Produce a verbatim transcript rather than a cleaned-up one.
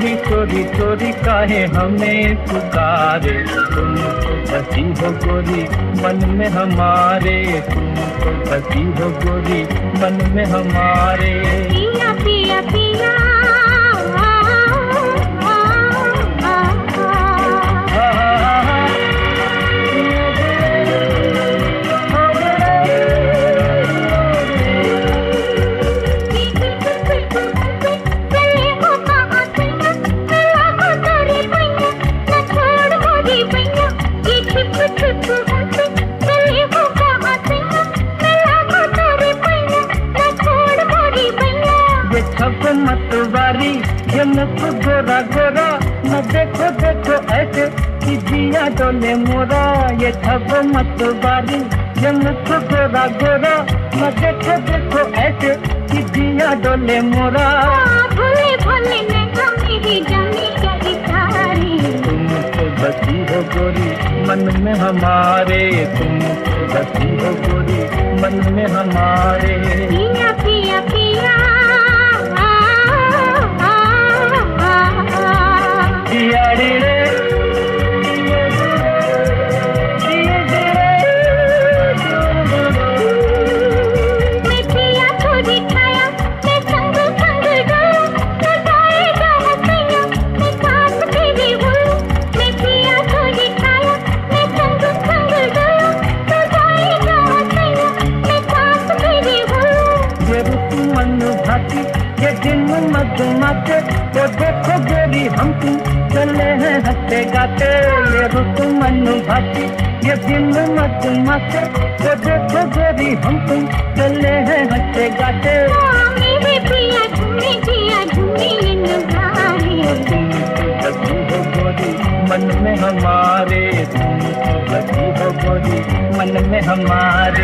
चोरी चोरी चोरी काहे हमें पुकारे, तुम तो बसी हो गोरी मन में हमारे, तुम तो बसी हो गोरी मन में हमारे। पिया पिया पिया मतवारी ये मुख गोरा गोरा न देखो देखो ऐसे कि जिया डोले मोरा, ये ठग मतवारी ये मुख गोरा गोरा न देखो देखो ऐसे कि जिया डोले मोरा। भोले भोले नैना मेरी जाने क्या इशारे, तुम तो बसी हो गोरी मन में हमारे, तुम तो बसी हो गोरी मन में हमारे। पिया पिया पिया ये दिन मधुमाते वो देखो गोरी हम तुम चले हैं हंसते गाते, ये ऋतु मनु भाती ये दिन मधुमाते वो देखो गोरी हम तुम चले हैं हंसते गाते। मेरे पिया झूमे पिया झूमे नगारे, तुम तो बसी हो गोरी मन में हमारे, तुम तो बसी हो गोरी मन में हमारे।